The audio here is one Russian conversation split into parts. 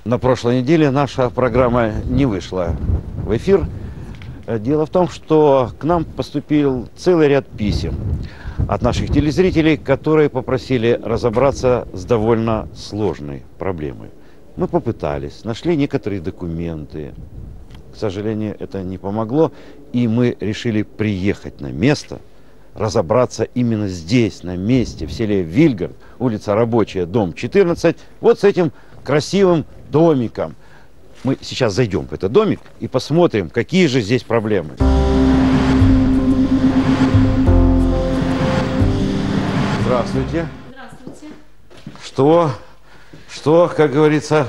На прошлой неделе наша программа не вышла в эфир. Дело в том, что к нам поступил целый ряд писем от наших телезрителей, которые попросили разобраться с довольно сложной проблемой. Мы попытались, нашли некоторые документы. К сожалению, это не помогло, и мы решили приехать на место, разобраться именно здесь, на месте, в селе Вильгард, улица Рабочая, дом 14, вот с этим красивым домиком. Мы сейчас зайдем в этот домик и посмотрим, какие же здесь проблемы. Здравствуйте. Здравствуйте. Что, как говорится,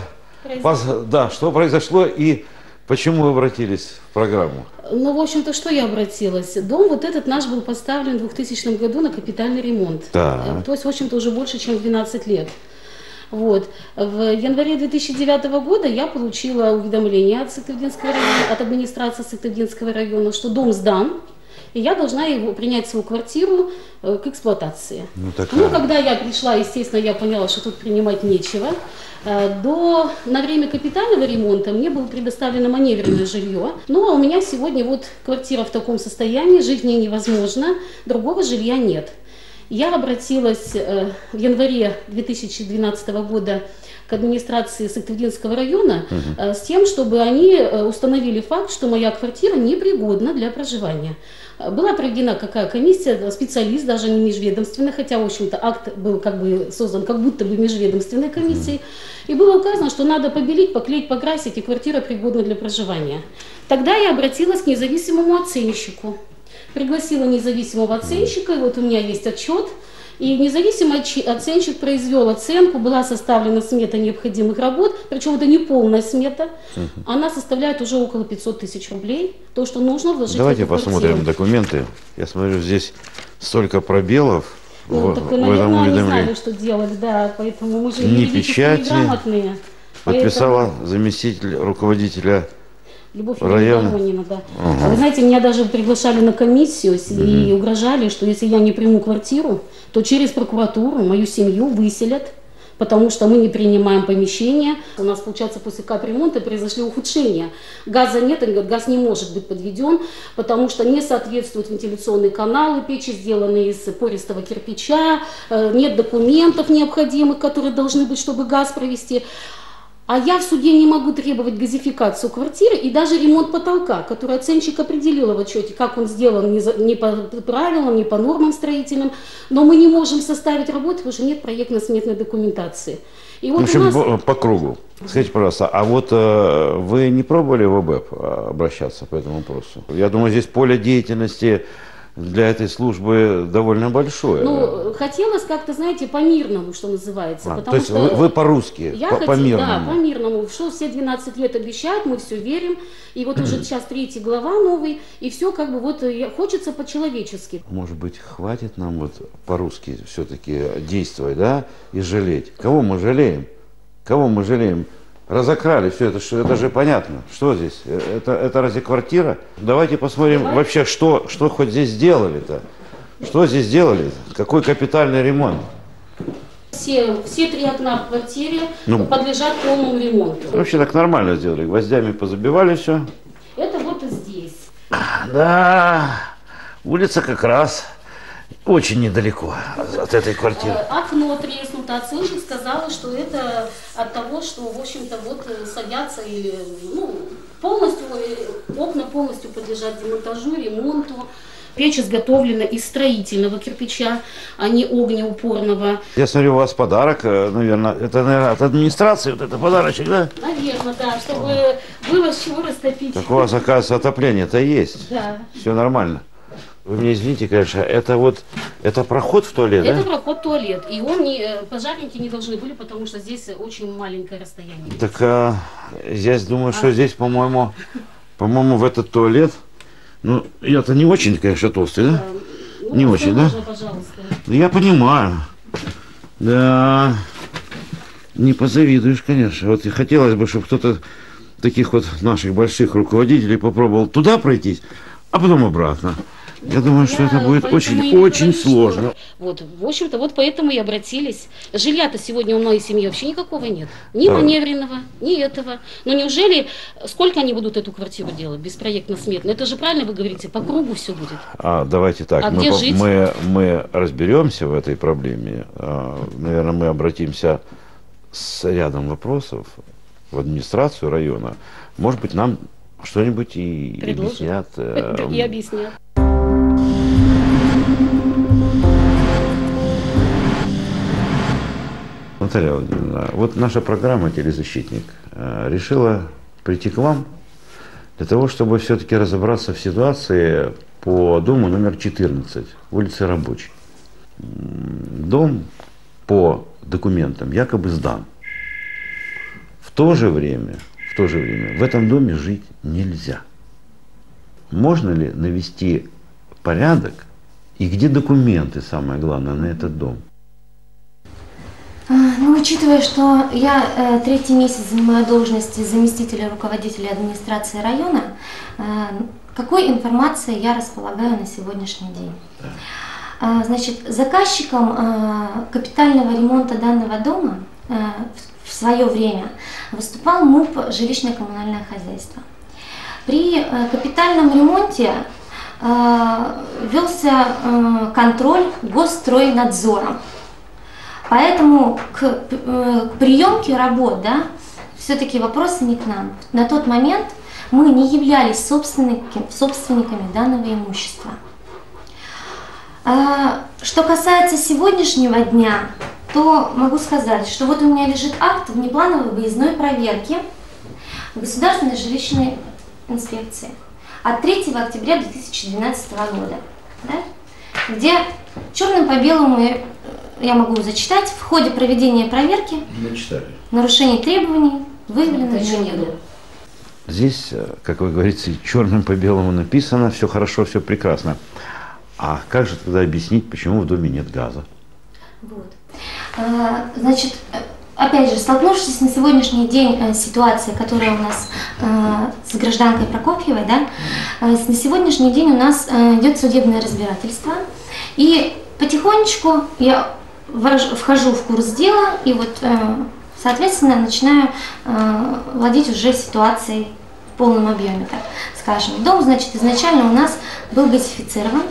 что произошло и почему вы обратились в программу? Ну, в общем-то, что я обратилась? Дом вот этот наш был поставлен в 2000 году на капитальный ремонт. Да. То есть, в общем-то, уже больше, чем 12 лет. Вот. В январе 2009 года я получила уведомление от Сыктывдинского района, от администрации Сыктывдинского района, что дом сдан, и я должна его принять свою квартиру к эксплуатации. Ну, когда я пришла, естественно, я поняла, что тут принимать нечего. На время капитального ремонта мне было предоставлено маневренное жилье. Ну, а у меня сегодня вот квартира в таком состоянии, жить в ней невозможно, другого жилья нет. Я обратилась в январе 2012 года к администрации Сыктывдинского района с тем, чтобы они установили факт, что моя квартира непригодна для проживания. Была проведена какая комиссия, специалист, даже не межведомственная, хотя, в общем-то, акт был как бы создан как будто бы межведомственной комиссией. И было указано, что надо побелить, поклеить, покрасить, и квартира пригодна для проживания. Тогда я обратилась к независимому оценщику. Пригласила независимого оценщика, и вот у меня есть отчет. И независимый оценщик произвел оценку, была составлена смета необходимых работ, причем это не полная смета, она составляет уже около 500 тысяч рублей, то, что нужно вложить в эту квартиру. Давайте посмотрим документы. Я смотрю, здесь столько пробелов. Ну, так, наверное, они знали, что делать, да, поэтому мы же юридически неграмотные. Подписала заместитель руководителя Любовь Ивановна, да. Вы знаете, меня даже приглашали на комиссию и угрожали, что если я не приму квартиру, то через прокуратуру мою семью выселят, потому что мы не принимаем помещение. У нас, получается, после капремонта произошли ухудшения. Газа нет, газ не может быть подведен, потому что не соответствуют вентиляционные каналы, печи сделаны из пористого кирпича, нет документов необходимых, которые должны быть, чтобы газ провести. А я в суде не могу требовать газификацию квартиры и даже ремонт потолка, который оценщик определил в отчете, как он сделан не по правилам, не по нормам строительным. Но мы не можем составить работу, потому что нет проектно-сметной документации. И вот в общем, по кругу. Скажите, пожалуйста, а вот вы не пробовали в ОБЭП обращаться по этому вопросу? Я думаю, здесь поле деятельности для этой службы довольно большое. Ну, хотелось как-то, знаете, по-мирному, что называется. То есть что вы по-русски, по-мирному? Да, по-мирному. Что все 12 лет обещают, мы все верим. И вот уже сейчас 3 глава новый, и все как бы вот хочется по-человечески. Может быть, хватит нам вот по-русски все-таки действовать, да, и жалеть? Кого мы жалеем? Кого мы жалеем? Разокрали все это же понятно. Что здесь? Это разве квартира? Давайте посмотрим вообще, что хоть здесь сделали-то. Что здесь делали? Какой капитальный ремонт? Все 3 окна в квартире подлежат полному ремонту. Вообще так нормально сделали. Гвоздями позабивали все. Это вот и здесь. Да, улица как раз очень недалеко от этой квартиры. Окно треснуто. Оценщик сказала, что это от того, что, в общем-то, вот садятся или, полностью, окна полностью подлежат демонтажу, ремонту. Печь изготовлена из строительного кирпича, а не огнеупорного. Я смотрю, у вас подарок, наверное, от администрации, вот это подарочек, да? Наверное, да, чтобы было с чего растопить. Так у вас, оказывается, отопление-то есть. Да. Все нормально. Вы меня извините, конечно, это проход в туалет, да? Это проход в туалет, и пожарники не должны были, потому что здесь очень маленькое расстояние. Так, я думаю, что здесь, по-моему, в этот туалет, я-то не очень, конечно, толстый, да? Не очень, да? Пожалуйста. Я понимаю. Да, не позавидуешь, конечно. Вот и хотелось бы, чтобы кто-то таких вот наших больших руководителей попробовал туда пройтись, а потом обратно. Я думаю, что это будет очень сложно. Вот, в общем-то, вот поэтому и обратились. Жилья-то сегодня у многих семьи вообще никакого нет. Ни маневренного, ни этого. Но неужели, сколько они будут эту квартиру делать беспроектно-сметно? Это же правильно вы говорите, по кругу все будет. Давайте так, А где жить? мы разберемся в этой проблеме. Наверное, мы обратимся с рядом вопросов в администрацию района. Может быть, нам что-нибудь и объяснят. И объяснят. Наталья Владимировна, вот наша программа «Телезащитник» решила прийти к вам для того, чтобы все-таки разобраться в ситуации по дому номер 14, улице Рабочей. Дом по документам якобы сдан. В то же время в этом доме жить нельзя. Можно ли навести порядок и где документы, самое главное, на этот дом? Ну, учитывая, что я третий месяц занимаю должность заместителя руководителя администрации района, какой информацией я располагаю на сегодняшний день? Значит, заказчиком капитального ремонта данного дома в свое время выступал МУП «Жилищно-коммунальное хозяйство». При капитальном ремонте велся контроль Госстройнадзором. Поэтому к приемке работ, да, все-таки вопросы не к нам. На тот момент мы не являлись собственниками данного имущества. Что касается сегодняшнего дня, то могу сказать, что вот у меня лежит акт внеплановой выездной проверки Государственной жилищной инспекции от 3 октября 2012 года, да, где черным по белому я могу зачитать: в ходе проведения проверки нарушений требований выявлено не было. Здесь, как вы говорите, черным по белому написано, все хорошо, все прекрасно. А как же тогда объяснить, почему в доме нет газа? Вот. Значит, опять же, столкнувшись на сегодняшний день с ситуацией, которая у нас с гражданкой Прокопьевой, да, на сегодняшний день у нас идет судебное разбирательство. И потихонечку я вхожу в курс дела и вот, соответственно, начинаю владеть уже ситуацией в полном объеме, так скажем. Дом, значит, изначально у нас был газифицирован.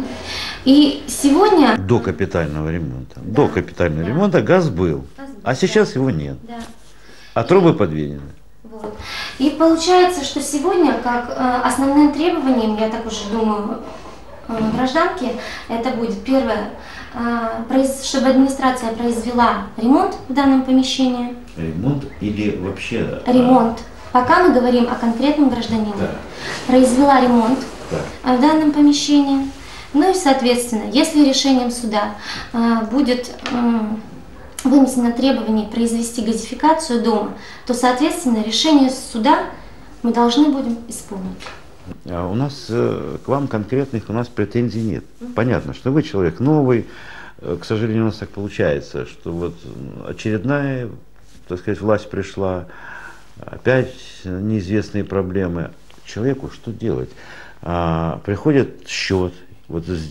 И сегодня... До капитального ремонта. Да. До капитального ремонта газ был, а сейчас его нет. Да. А трубы подведены. Вот. И получается, что сегодня, как основным требованием, я так уже думаю, гражданки, это будет первое, чтобы администрация произвела ремонт в данном помещении. Ремонт или вообще... Ремонт. Пока мы говорим о конкретном гражданине. Да. Произвела ремонт в данном помещении. Ну и, соответственно, если решением суда будет вынесено требование произвести газификацию дома, то, соответственно, решение суда мы должны будем исполнить. У нас к вам конкретных претензий нет. Понятно, что вы человек новый. К сожалению, у нас так получается, что вот очередная, так сказать, власть пришла, опять неизвестные проблемы. Человеку что делать? Приходит счет. Вот с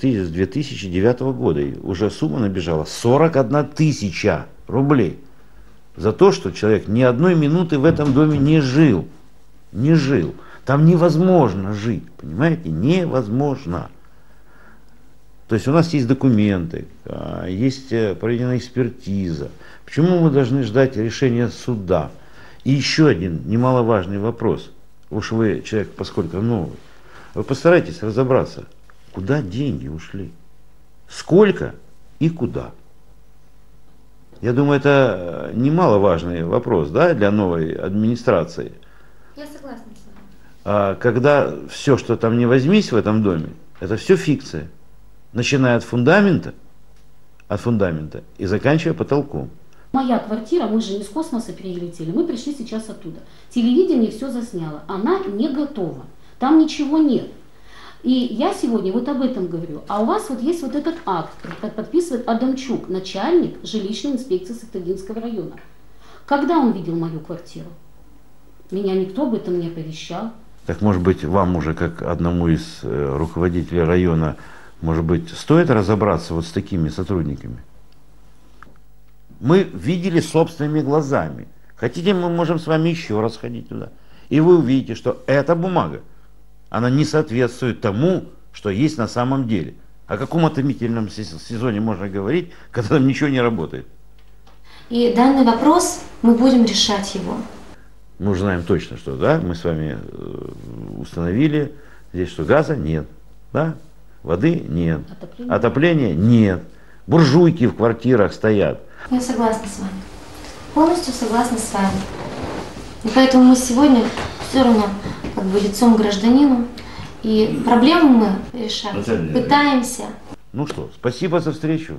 2009 года уже сумма набежала 41 000 рублей за то, что человек ни одной минуты в этом доме не жил. Не жил. Там невозможно жить, понимаете? Невозможно. То есть у нас есть документы, есть проведена экспертиза. Почему мы должны ждать решения суда? И еще один немаловажный вопрос. Уж вы человек, поскольку новый, вы постарайтесь разобраться, куда деньги ушли, сколько и куда. Я думаю, это немаловажный вопрос, да, для новой администрации. Я согласна с вами. Когда все, что там не возьмись в этом доме, это все фикция. Начиная от фундамента и заканчивая потолком. Моя квартира, мы же не с космоса прилетели, мы пришли сейчас оттуда. Телевидение все засняло, она не готова, там ничего нет. И я сегодня вот об этом говорю. А у вас вот есть вот этот акт, подписывает Адамчук, начальник жилищной инспекции Сыктывдинского района. Когда он видел мою квартиру? Меня никто об этом не оповещал. Так может быть, вам уже как одному из руководителей района, может быть, стоит разобраться вот с такими сотрудниками? Мы видели собственными глазами. Хотите, мы можем с вами еще раз ходить туда. И вы увидите, что эта бумага, она не соответствует тому, что есть на самом деле. О каком отопительном сезоне можно говорить, когда там ничего не работает? И данный вопрос, мы будем решать его. Мы уже знаем точно, что да, мы с вами установили здесь, что газа нет, да? Воды нет, отопления нет, буржуйки в квартирах стоят. Я согласна с вами, полностью согласна с вами. И поэтому мы сегодня все равно как бы лицом к гражданину, и проблему мы решаем, пытаемся. Ну что, спасибо за встречу.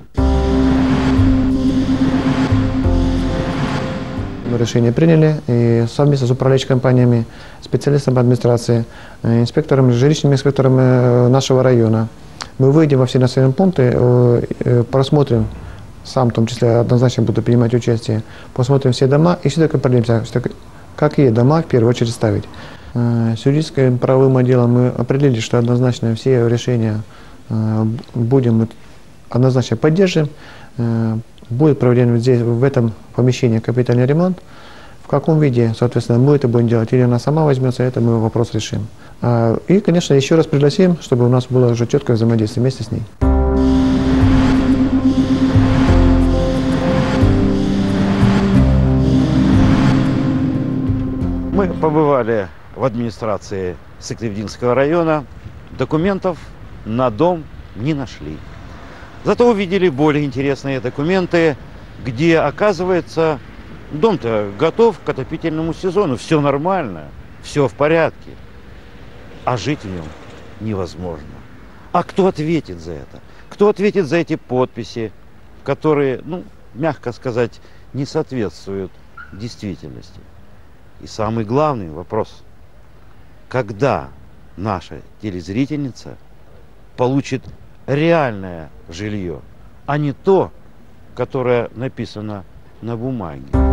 Мы решение приняли и совместно с управляющими компаниями, специалистами администрации, инспекторами, жилищными инспекторами нашего района. Мы выйдем во все населенные пункты, просмотрим, сам в том числе однозначно буду принимать участие, посмотрим все дома и все-таки определимся, какие дома в первую очередь ставить. С юридическим правовым отделом мы определили, что однозначно все решения будем однозначно поддерживаем. Будет проведен здесь, в этом помещении, капитальный ремонт. В каком виде, соответственно, мы это будем делать, или она сама возьмется, это мы вопрос решим. И, конечно, еще раз пригласим, чтобы у нас было уже четкое взаимодействие вместе с ней. Мы побывали в администрации Сыктывдинского района, документов на дом не нашли. Зато увидели более интересные документы, где, оказывается, дом-то готов к отопительному сезону, все нормально, все в порядке, а жить в нем невозможно. А кто ответит за это? Кто ответит за эти подписи, которые, ну, мягко сказать, не соответствуют действительности? И самый главный вопрос, когда наша телезрительница получит реальное жилье, а не то, которое написано на бумаге.